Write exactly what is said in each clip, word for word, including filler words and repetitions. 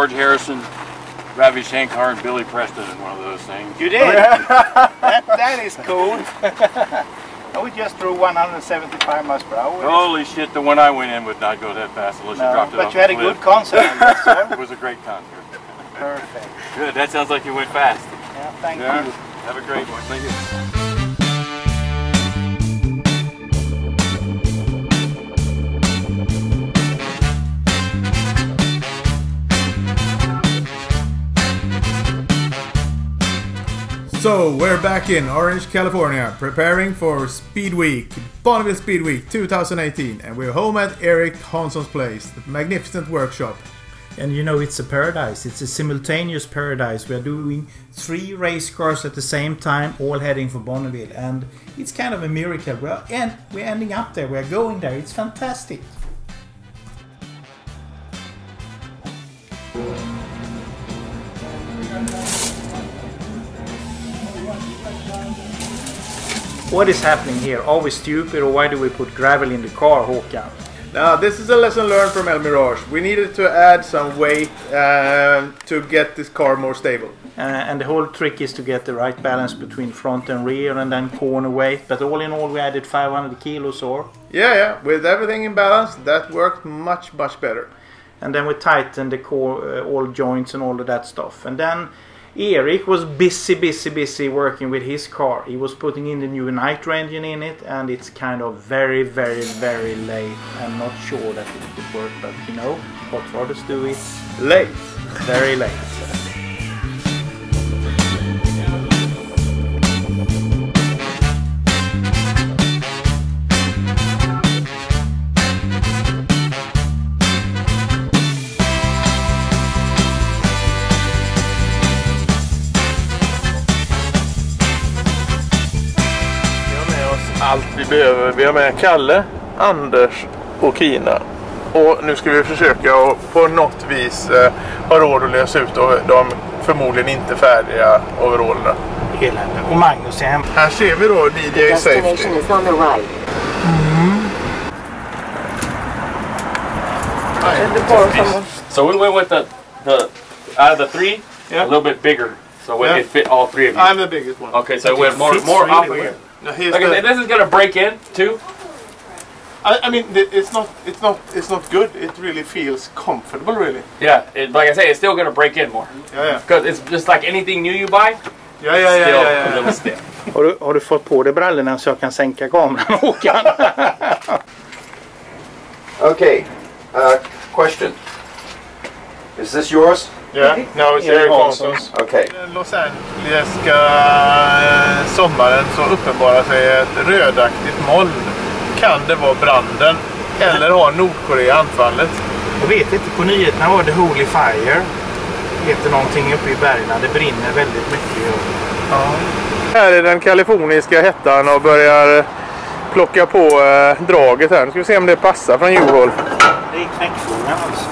George Harrison, Ravi Shankar, and Billy Preston in one of those things. You did? that, that is cool. We just drove one hundred seventy-five miles per hour. Holy shit, the one I went in would not go that fast unless no, you dropped it but off you had the a cliff. good concert. Yes, sir. It was a great concert. Perfect. Good, that sounds like you went fast. Yeah, thank yeah. you. Have a great one. Thank you. So we're back in Orange, California, preparing for Speedweek, Bonneville Speedweek twenty eighteen, and we're home at Eric Hansson's place, the magnificent workshop. And you know, it's a paradise. It's a simultaneous paradise. We're doing three race cars at the same time, all heading for Bonneville, and it's kind of a miracle. We're and we're ending up there. We're going there. It's fantastic. What is happening here? Are we stupid, or why do we put gravel in the car, Håkan? Now, this is a lesson learned from El Mirage. We needed to add some weight uh, to get this car more stable. Uh, and the whole trick is to get the right balance between front and rear, and then corner weight. But all in all, we added five hundred kilos, or? Yeah, yeah. With everything in balance, that worked much, much better. And then we tightened the core, uh, all joints and all of that stuff. And then Eric was busy, busy, busy working with his car. He was putting in the new nitro engine in it, and it's kind of very, very, very late. I'm not sure that it would work, but you know, hot rodders do it late. Very late. Allt vi behöver. Vi har med Kalle, Anders och Kina. Och nu ska vi försöka att på något vis eh, ha råd att lösa ut de förmodligen inte färdiga overallerna. Och Magnus är hem. Här ser vi då D J Safety. Mm. So we went with the, the out of the three, yeah. a little bit bigger. So yeah. it fit all three of you. I'm the biggest one. Okay, so we have more, more off here. No, like the, this is gonna break in too. I, I mean, it's not, it's not, it's not good. It really feels comfortable, really. Yeah, it, like I say, it's still gonna break in more. Yeah, yeah. Because it's just like anything new you buy. Yeah, yeah, still yeah, yeah, a little stiff. Har du, har du fått på dig brallorna så jag kan sänka kameran, Håkan? Okay, uh, question. Is this yours? Yeah, no, it's Eric Hansson's. Okay. Los Angeleska sommaren så uppenbarar sig ett rödaktigt moln. Kan det vara branden eller har Nordkorea anfallet? Jag vet inte, på nyheterna var det Holy Fire. Heter någonting uppe i bergen, det brinner väldigt mycket. Ja. Här är den kaliforniska hettan och börjar plocka på eh, draget här. Nu ska vi se om det passar från U-håll. Det är knäckfrågan alltså.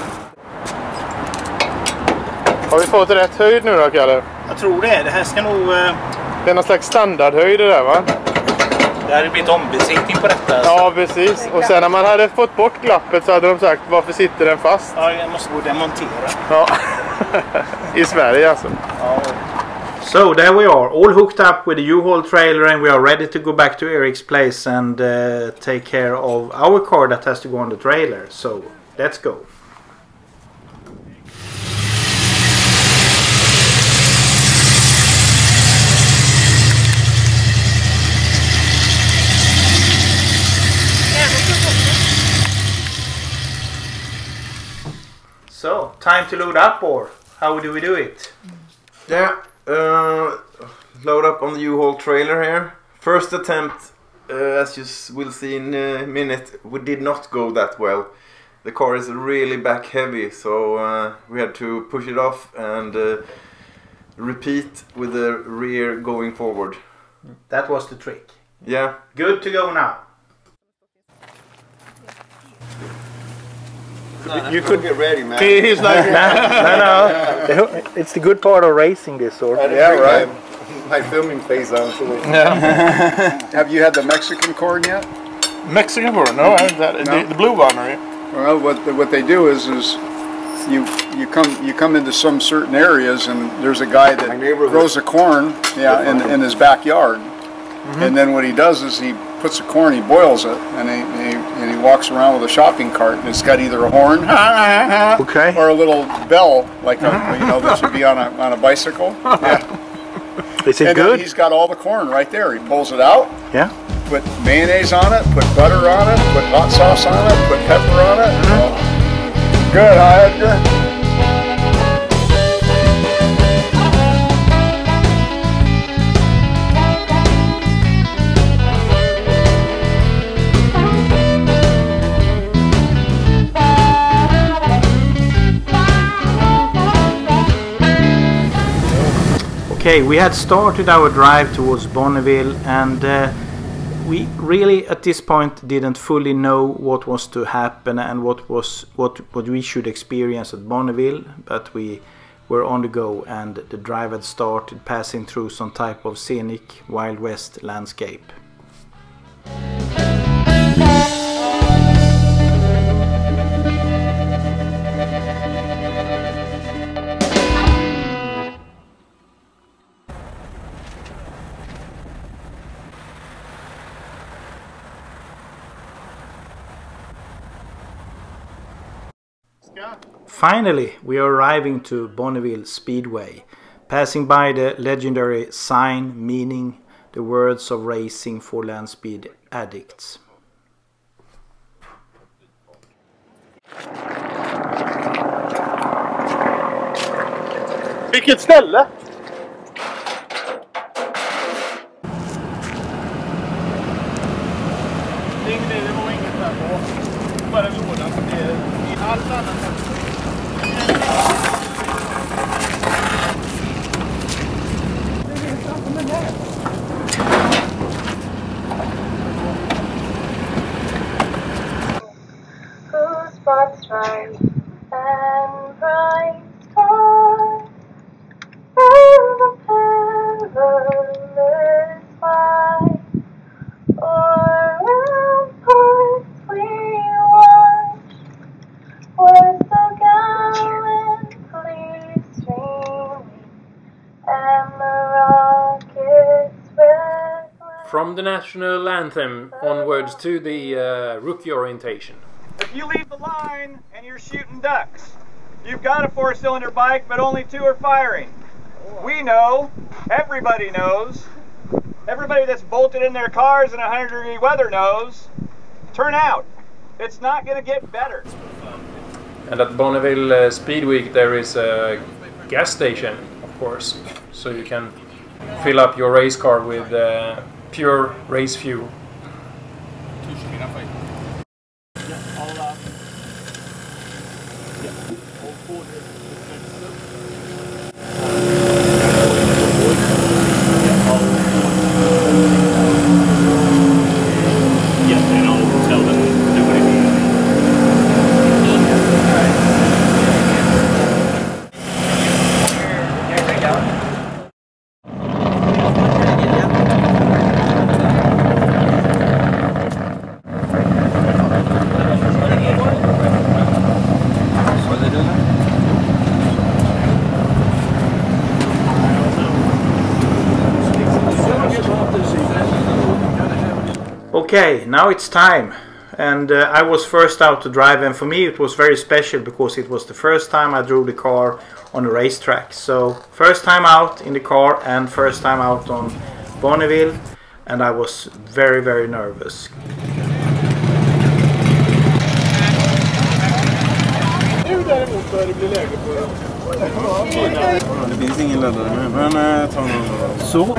Har vi fått rätt höjd nu då, Kalle? Jag tror det. Det här ska nog... Uh... Det är någon slags standardhöjd det där, va? Det hade blivit ombesiktning på detta. Alltså. Ja, precis. Och sen när man hade fått bort glappet så hade de sagt, varför sitter den fast? Ja, jag måste gå och demontera. Ja. I Sverige alltså. Ja. So there we are, all hooked up with the U-Haul trailer, and we are ready to go back to Eric's place and uh, take care of our car that has to go on the trailer. So let's go. So, time to load up, or how do we do it? Yeah, uh, load up on the U-Haul trailer here. First attempt, uh, as you will see in a minute, we did not go that well. The car is really back heavy, so uh, we had to push it off and uh, repeat with the rear going forward. That was the trick. Yeah. Good to go now. No, you could get ready, man. He, he's like, no, no. It's the good part of racing this, or yeah, right. My, my filming phase on. So yeah. Have you had the Mexican corn yet? Mexican corn? No, I haven't had no? the, the blue one, are you? Well, what the, what they do is is you you come you come into some certain areas, and there's a guy that grows the corn, yeah, in in his backyard. Mm-hmm. And then what he does is he puts the corn, he boils it, and he, he and he walks around with a shopping cart, and it's got either a horn, okay, or a little bell, like a, you know, that should be on a on a bicycle. Yeah. Is it and good? He's got all the corn right there. He pulls it out. Yeah. Put mayonnaise on it. Put butter on it. Put hot sauce on it. Put pepper on it. Mm-hmm. Good, huh, Edgar? Okay, we had started our drive towards Bonneville, and uh, we really at this point didn't fully know what was to happen and what was what what we should experience at Bonneville, but we were on the go, and the drive had started passing through some type of scenic Wild West landscape. Finally, we are arriving to Bonneville Speedway, passing by the legendary sign meaning the words of racing for land speed addicts. Vilket ställe! Det var inget där på. Bara lådan. I allt annat. Who spots right and bright stars through the perilous fight, or ramparts we watched were so gallantly streaming, and the rockets red. From the national anthem onwards to the uh, rookie orientation. If you leave the line and you're shooting ducks, you've got a four-cylinder bike, but only two are firing. We know, everybody knows, everybody that's bolted in their cars in one hundred degree weather knows, turn out. It's not going to get better. And at Bonneville uh, Speedweek there is a gas station, of course, so you can fill up your race car with uh, pure race fuel. Okay, now it's time, and uh, I was first out to drive, and for me it was very special because it was the first time I drove the car on a racetrack. So first time out in the car and first time out on Bonneville, and I was very very nervous. Det finns ingen laddare med, men ta någon. Så.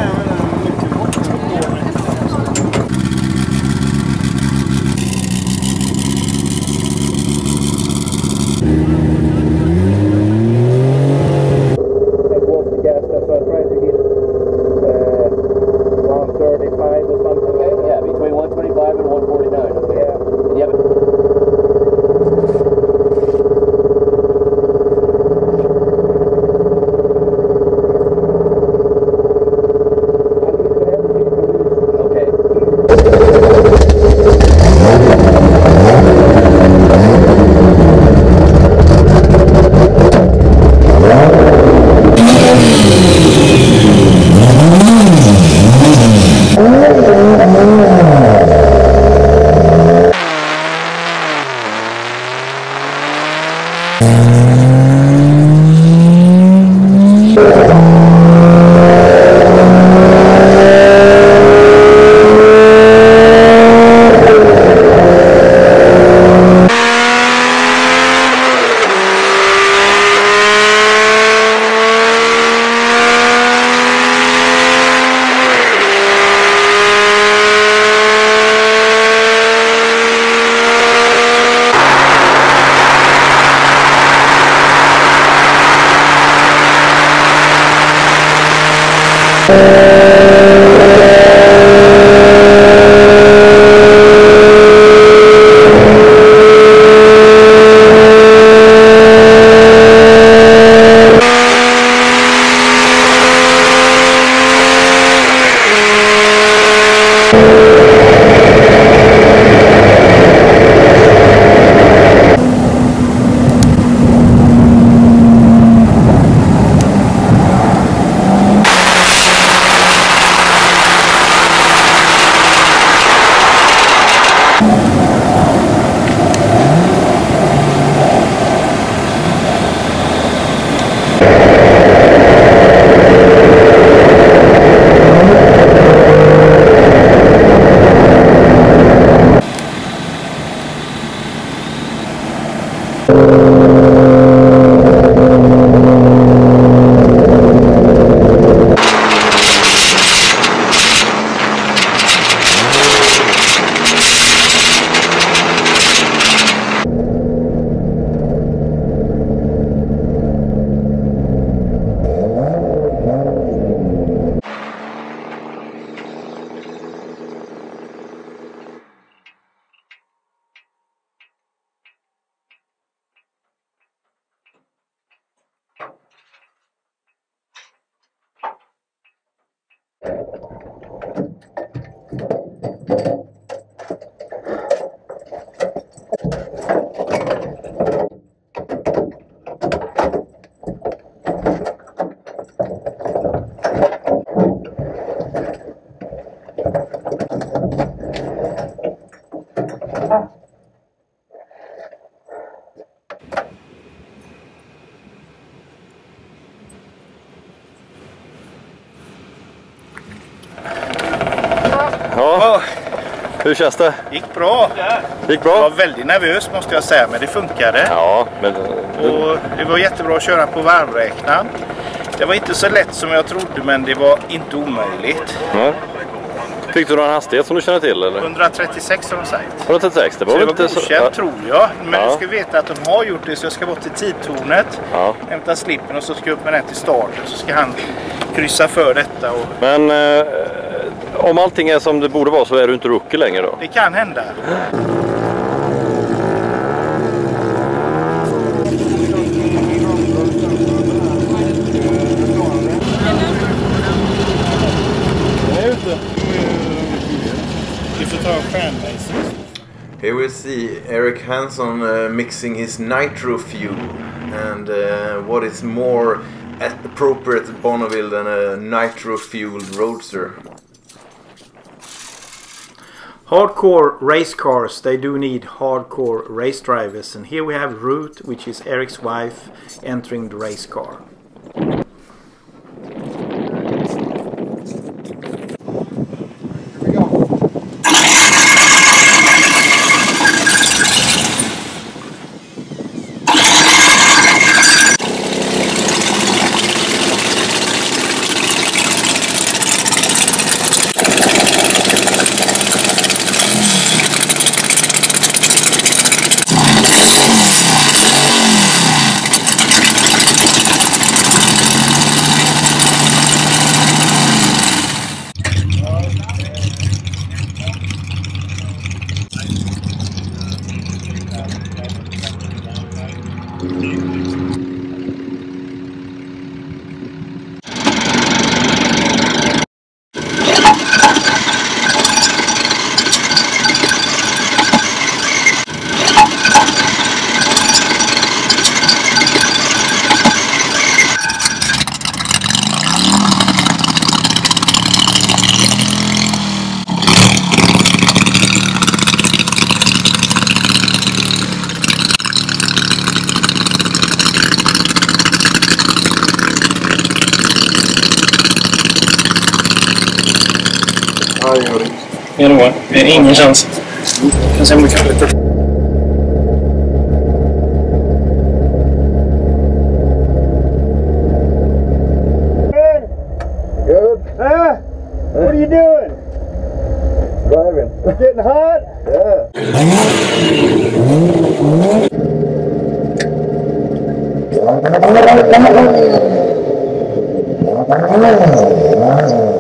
Ja. Hur känns det? Gick bra. Gick bra? Jag var väldigt nervös måste jag säga, men det funkade. Ja, men... Och det var jättebra att köra på varvräknaren. Det var inte så lätt som jag trodde, men det var inte omöjligt. Ja. Fick du någon hastighet som du känner till? Eller? hundratre-tio-sex har de sagt. hundratre-tio-sex, det var så väl det var inte godkänt, så... tror jag. Men ja. du ska veta att de har gjort det, så jag ska bort till tidtornet. Ja. Hämta slippen och så ska jag upp med den till starten. Så ska han kryssa för detta. Och... Men eh, om allting är som det borde vara så är du inte rookie längre då? Det kan hända. Here we see Eric Hanson uh, mixing his nitro fuel, and uh, what is more appropriate at Bonneville than a nitro fueled roadster. Hardcore race cars, they do need hardcore race drivers, and here we have Ruth, which is Eric's wife, entering the race car. Ja, det var. Det är ingen chans. Jag ser om vi kan lite. Good. Huh? What are you doing? Driving. It's getting hot? Yeah.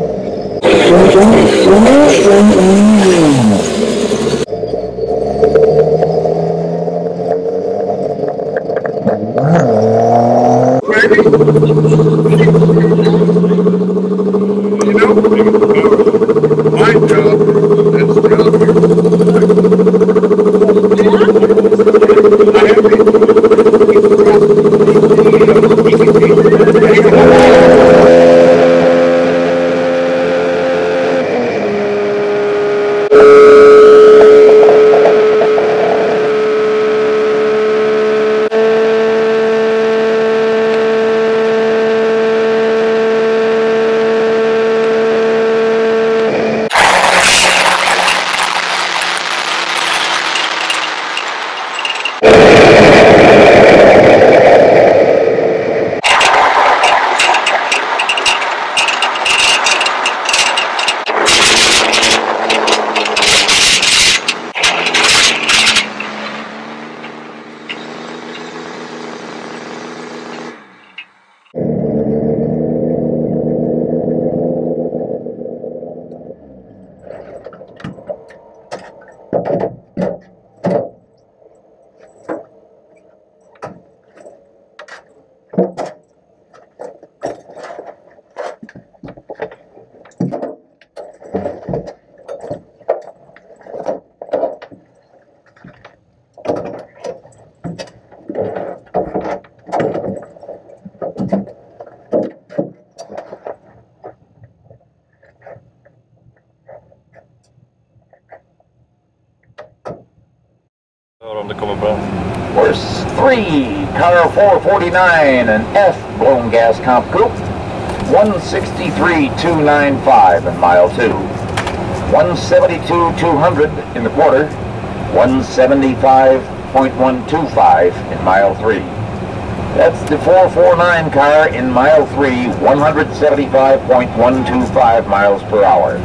om det kommer bra. Course three, car four forty-nine, an F blown gas comp coupe. one sixty-three two ninety-five in mile two. one seventy-two two hundred in the quarter. one seventy-five point one two five in mile three. That's the four forty-nine car in mile three, one seventy-five point one two five miles per hour.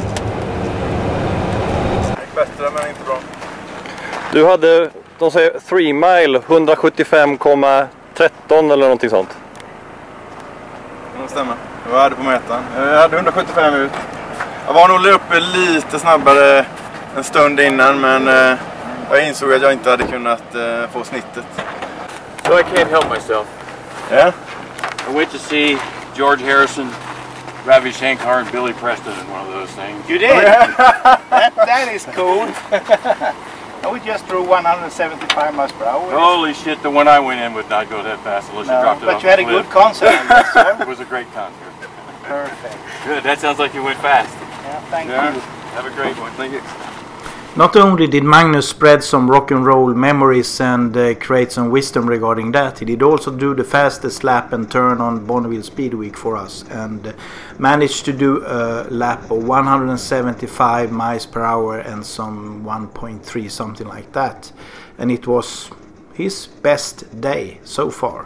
Bättre men inte bra. Du hade, de säger three mile, one seventy-five komma tretton eller någonting sånt. Ja, det stämmer. Jag hade på mätaren. Jag hade one seventy-five ut. Jag var nog uppe lite snabbare en stund innan, men eh, jag insåg att jag inte hade kunnat eh, få snittet. So I can't help myself. Yeah? I went to see George Harrison, Ravi Shankar, and Billy Preston in one of those things. You did? that, that is cool. We just drove one seventy-five miles per hour. Holy shit, the one I went in would not go that fast unless no, you dropped it but off you had a cliff. good concert. It was a great concert. Perfect. Good, that sounds like you went fast. Yeah, thank yeah. you. Have a great one. Thank you. Not only did Magnus spread some rock and roll memories and uh, create some wisdom regarding that, he did also do the fastest lap and turn on Bonneville Speedweek for us, and uh, managed to do a lap of one seventy-five miles per hour and some one point three, something like that. And it was his best day so far.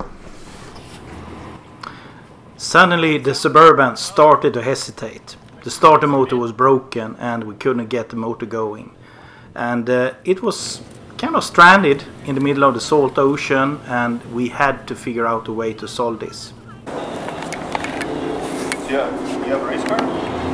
Suddenly the Suburban started to hesitate. The starter motor was broken and we couldn't get the motor going. And uh, it was kind of stranded in the middle of the salt ocean, and we had to figure out a way to solve this. Yeah, you have a race car?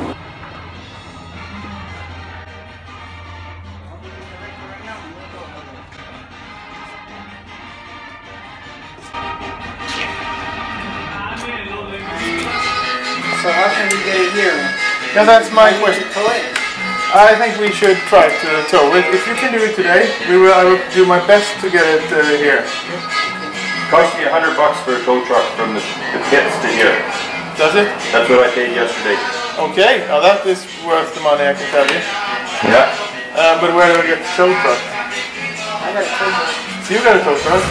So how can we get it here? Yeah, that's my question. I think we should try to tow it. If you can do it today, we will. I will do my best to get it uh, here. Cost me a hundred bucks for a tow truck from the, the pits to here. Does it? That's what I paid yesterday. Okay, now that is worth the money, I can tell you. Yeah. Uh, but where do I get the tow truck? I got a tow truck. So you got a tow truck?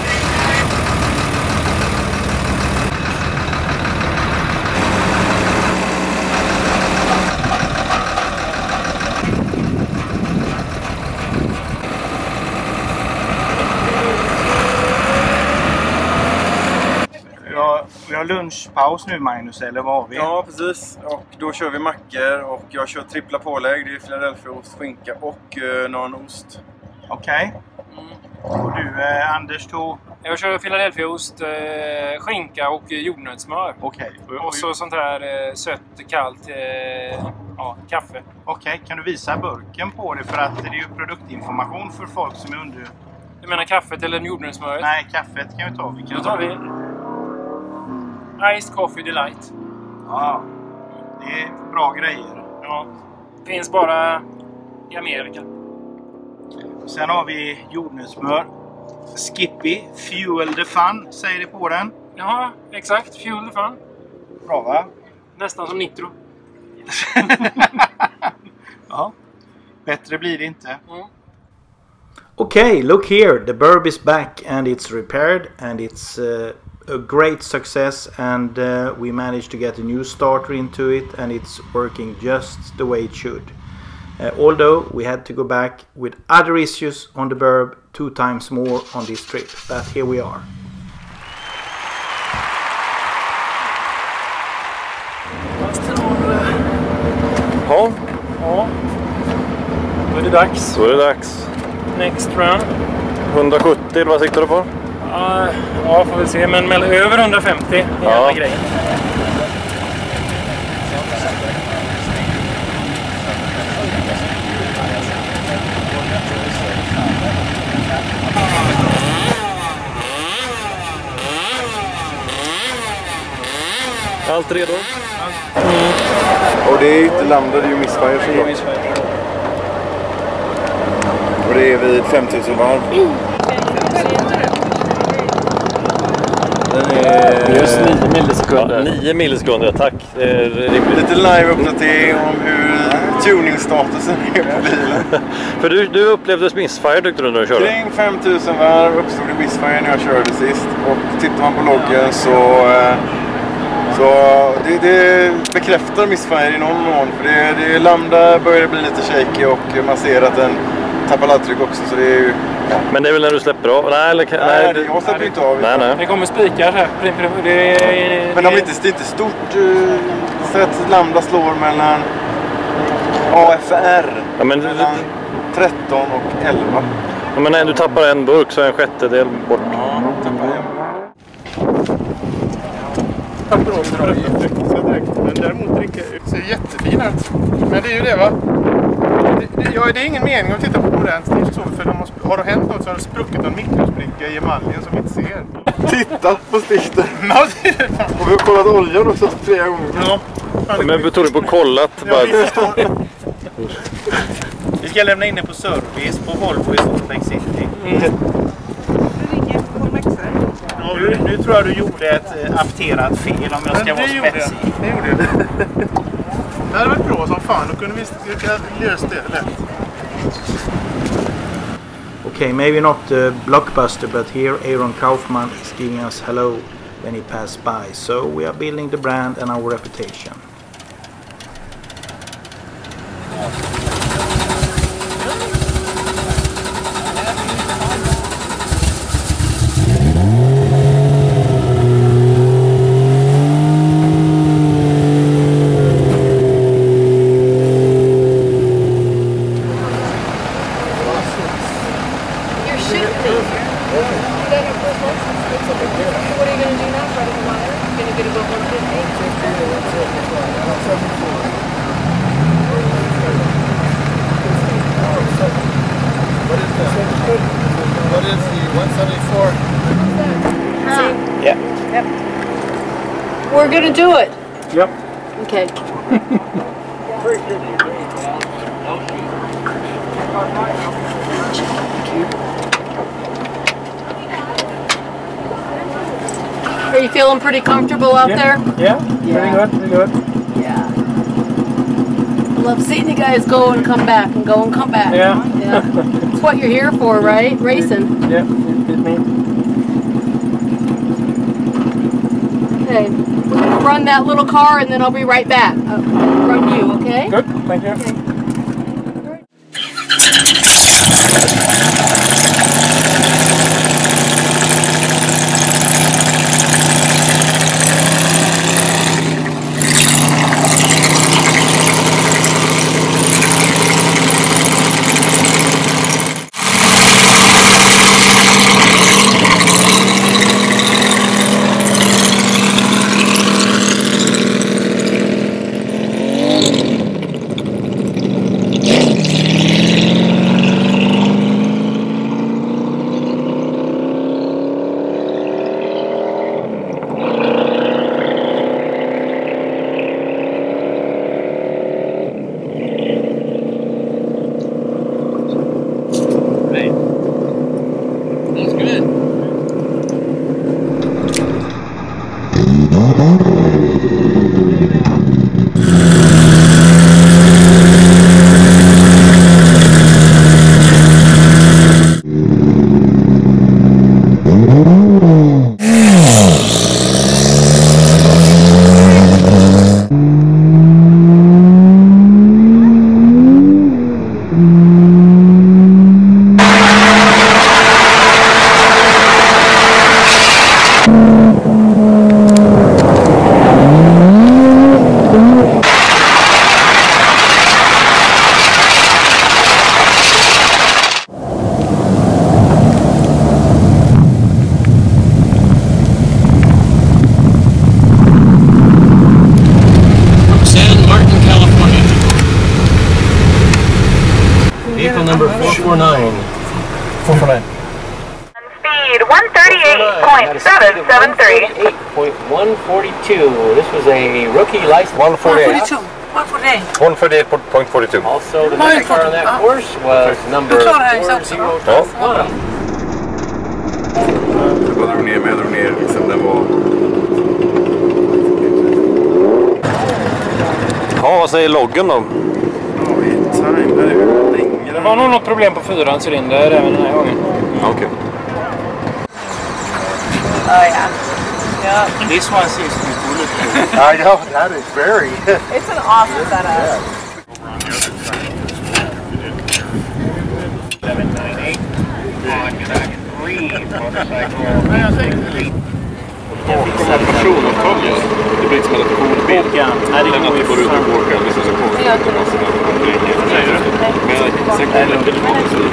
Vi har lunchpaus nu, Magnus, eller vad har vi? Ja, precis. Och då kör vi mackor och jag kör trippla pålägg. Det är Philadelphia-ost, skinka och uh, någon ost. Okej. Okay. Mm. Och du, eh, Anders, tog? Jag kör Philadelphia-ost, eh, skinka och jordnötssmör. Okej. Okay. Och så sånt här eh, sött, kallt eh, ja, kaffe. Okej, okay. Kan du visa burken på det? För att det är ju produktinformation för folk som är under... Du menar kaffet eller jordnötssmöret? Nej, kaffet kan vi ta. Vi kan Då tar vi Iced Coffee Delight. Ja, det är bra grejer. Ja, finns bara i Amerika. Sen har vi jordnötssmör. Skippy, Fuel the Fun, säger det på den. Ja, exakt. Fuel the Fun. Bra, va? Nästan som nitro. Ja, bättre blir det inte. Mm. Okay, look here. The burb is back and it's repaired and it's uh, a great success, and uh, we managed to get a new starter into it and it's working just the way it should. Uh, although we had to go back with other issues on the burb two times more on this trip, but here we are. Ja. Ja. Då är det dags. Då är det dags. Next run. hundrasjuttio, eller vad siktar du på? Uh, ja, får vi se. Men mellan över hundrafemtio är ja. Alla grejer. Allt redo? Mm. Och det är inte lambda, det är ju missfire såklart. Och det är vid femtusen varv. Den är... Just nio millisekunder. nio millisekunder, tack. Det är rimligt. Lite live-uppdatering om hur tuningsstatusen är på bilen. För du, du upplevde missfire tyckte du när du körde? Kring fem tusen varv uppstod det missfire när jag körde sist. Och tittar man på loggen så, så det, det bekräftar missfire i någon mån. För det, det lambda börjar bli lite shaky och man ser att den tappar laddtryck också. Så det är ju, ja. Men det är väl när du släpper av? Nej, eller, nej, nej det, jag släpper inte av. Nej, nej. Det kommer spikar här. Det är, men de är inte, det är inte stort uh, så att lambda slår mellan A F R ja, men, mellan tretton och elva. Ja, men när du tappar en burk så är en sjättedel bort. Ja, tappar en. Men däremot dricker ser jättefina ut. Men det är ju det va? Det, det, ja, det är ingen mening att titta på modernt stil så, för de har, har det hänt något så har det spruckit en mikrospricka i emaljen som vi inte ser. Titta på stiften! Ja, det är fan. Och vi har kollat oljan också flera gånger. Ja. Men tog du på kollat? Ja, bara... Vi ska lämna in det på service på Volvo i Salt Lake City. Mm. Ja, nu, nu tror jag du gjorde ett äh, apterat fel om jag ska vara spetsig. Det gjorde jag. Det hade varit bra som fan, då kunde vi lösa det lätt. Okay, maybe not the blockbuster, but here Aaron Kaufman is giving us hello when he passed by. So we are building the brand and our reputation. What is the one seventy-four? Huh. Yeah. Yep. We're gonna do it. Yep. Okay. Are you feeling pretty comfortable out yeah. there? Yeah. Pretty Yeah. good. Pretty good. Yeah. I love seeing you guys go and come back and go and come back. Yeah. Yeah. It's what you're here for, right? Racing. Yeah. It's me. Okay. We're gonna run that little car and then I'll be right back. I'll run you, okay? Good. Thank you. Okay. number four four nine. four four nine. Speed one thirty-eight point seven seven three. eight point one four two. This was a rookie license. one forty-eight. one forty-eight. one forty-eight point four two. Also, the next car on that course was number four zero one. Jag bara drog ner mig, jag drog ner liksom den var... Ja, vad säger loggen då? Ja, time. Det är ju länge. Det var nog något problem på fyran cylinder även den här gången. Okej. Okay. Oh yeah. Yeah. This one seems to be bulletproof. I know, that is very. It's an awesome setup. seven nine eight on track three motorcycle. Bakom ett personavtal just. Det blir som ett kodbil. Den att det går ut och åka. Det är så konstigt. Men sen kommer det till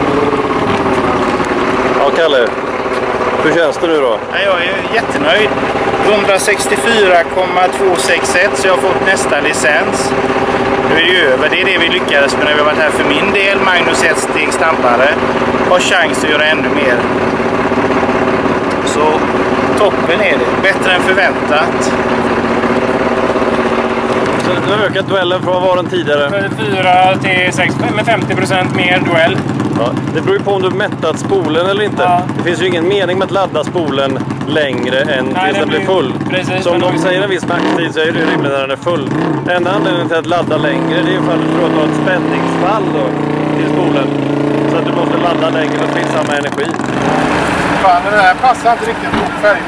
Ja, Kalle. Hur känns det nu då? Jag är jättenöjd. hundrasextiofyra komma tvåhundrasextioett, så jag har fått nästa licens. Nu är det ju över. Det är det vi lyckades med när vi har varit här för min del. Magnus ett steg snabbare. Har chans att göra ännu mer. Så toppen är det. Bättre än förväntat. Så du har ökat duellen från vad var den tidigare? fyrtiofyra till sex med femtio procent mer duell. Ja, det beror ju på om du mättat spolen eller inte. Ja. Det finns ju ingen mening med att ladda spolen längre än Nej, tills den blir full. Precis, så om de säger en viss maxtid så är det rimligt när den är full. Enda anledningen till att ladda längre det är ju för att du tror att du har ett spänningsfall då, till spolen. Så att du måste ladda längre för att få samma energi. Fan, men det här passar inte riktigt på färgen.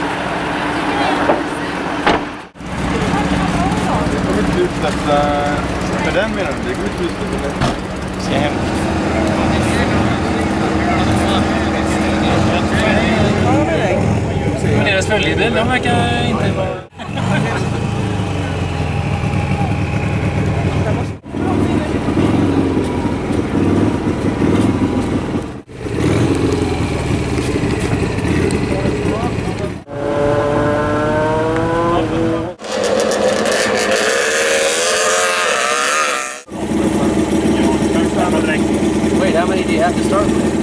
Det kommer inte utsläppa för den menar du? Det kommer inte utsläppa. Ska jag hem? Men deras följebil, de verkar inte vara... Wait, how many do you have to start with?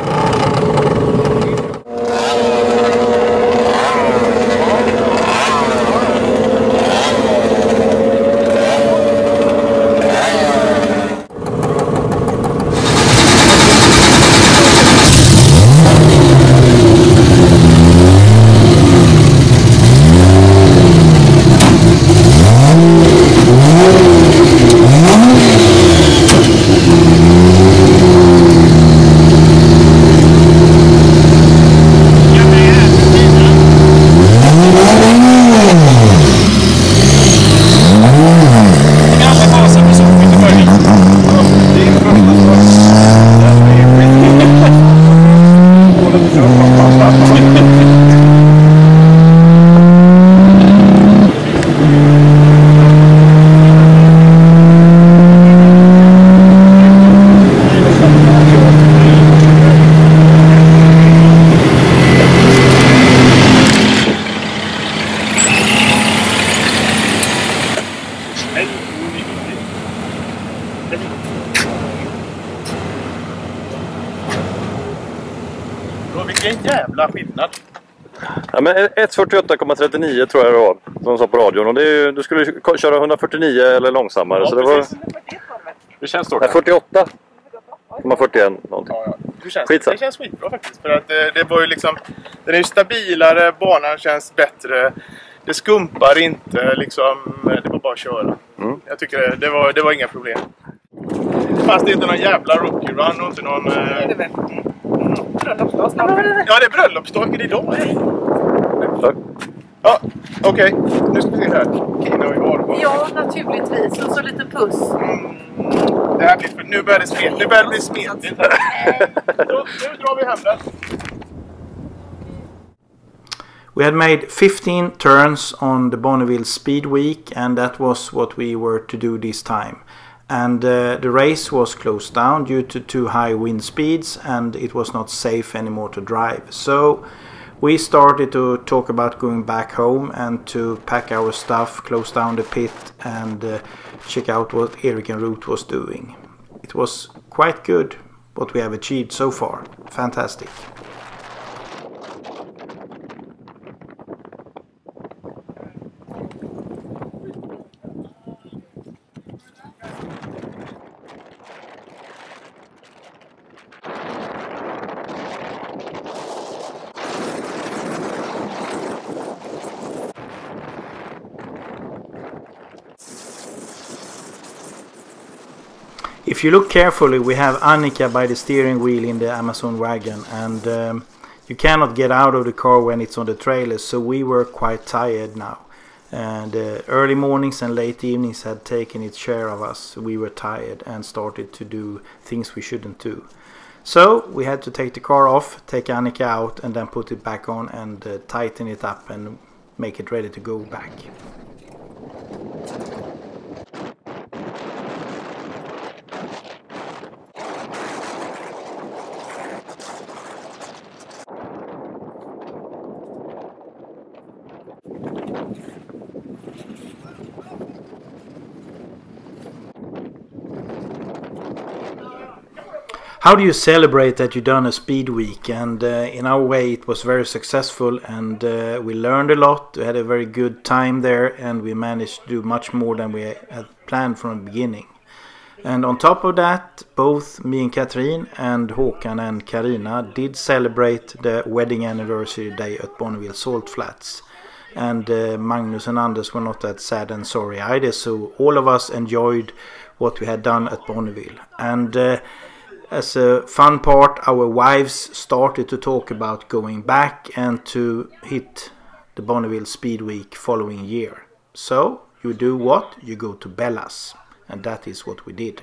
Vilken jävla skillnad. Ja, men ett fyrtioåtta komma trettionio tror jag det var som sa på radion. Och det är ju, du skulle köra hundrafyrtionio eller långsammare. Ja, så det var... Det känns då. Nej, fyrtioåtta komma fyrtioett någonting. Ja, ja. Det känns, Skitsa. det känns skitbra faktiskt. För att det, det var ju liksom... Den är ju stabilare, banan känns bättre. Det skumpar inte, liksom... Det var bara att köra. Mm. Jag tycker det, det, var, det var inga problem. Fast det är inte någon jävla rookie run och inte någon... Eh... Är det väl? Bröllopsdag snart. Ja, det är bröllopsdagen idag. Ja, okej. Okay. Nu ska vi se här. Kina och var. Ja, naturligtvis. Och så lite puss. Mm. Det här blir för... Nu börjar det smet. Nu börjar det bli smetigt. Så, nu drar vi hem den. We had made fifteen turns on the Bonneville Speedweek, and that was what we were to do this time. And uh, the race was closed down due to too high wind speeds, and it was not safe anymore to drive. So we started to talk about going back home and to pack our stuff, close down the pit, and uh, check out what Eric and Ruth was doing. It was quite good what we have achieved so far. Fantastic. if you look carefully, we have Annika by the steering wheel in the Amazon wagon, and um, you cannot get out of the car when it's on the trailer, so we were quite tired now. And uh, early mornings and late evenings had taken its share of us. We were tired and started to do things we shouldn't do. So we had to take the car off, take Annika out, and then put it back on and uh, tighten it up and make it ready to go back. How do you celebrate that you've done a speed week? And uh, in our way it was very successful, and uh, we learned a lot. We had a very good time there, and we managed to do much more than we had planned from the beginning. And on top of that, both me and Katrin and Håkan and Karina did celebrate the wedding anniversary day at Bonneville Salt Flats. And uh, Magnus and Anders were not that sad and sorry either, so all of us enjoyed what we had done at Bonneville. And uh, as a fun part, our wives started to talk about going back and to hit the Bonneville Speed Week following year. So you do what? You go to Bella's, and that is what we did.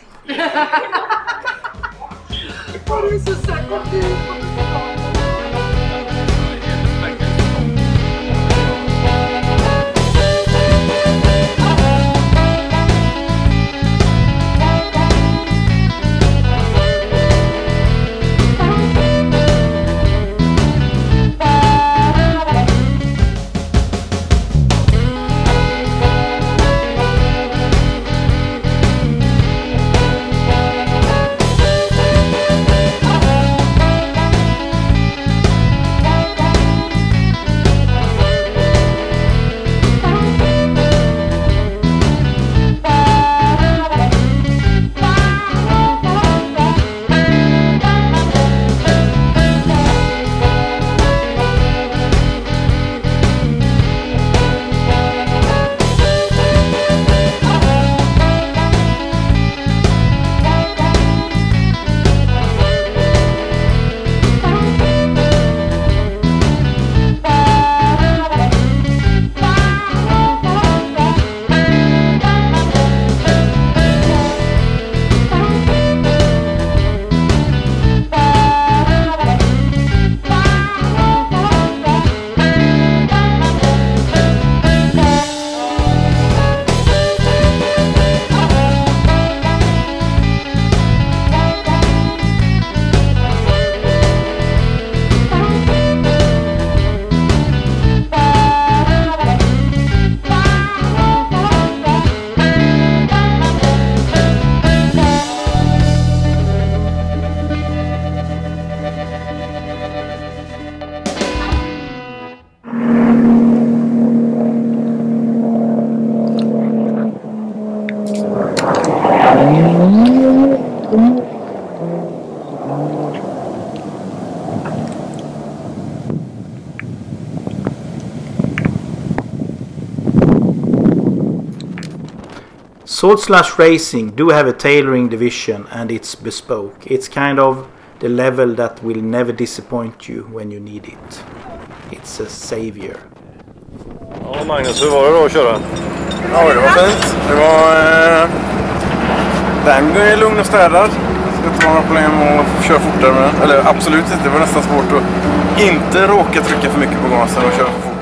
Salt Slash Racing do have a tailoring division, and it's bespoke. It's kind of the level that will never disappoint you when you need it. It's a savior. Ja, Magnus, hur var det då att köra? Ja, det var fint. Det var... Eh, den är lugn och städad. Det ska inte vara några problem att köra fortare med den. Eller absolut inte, det var nästan svårt att inte råka trycka för mycket på gasen och köra för fort.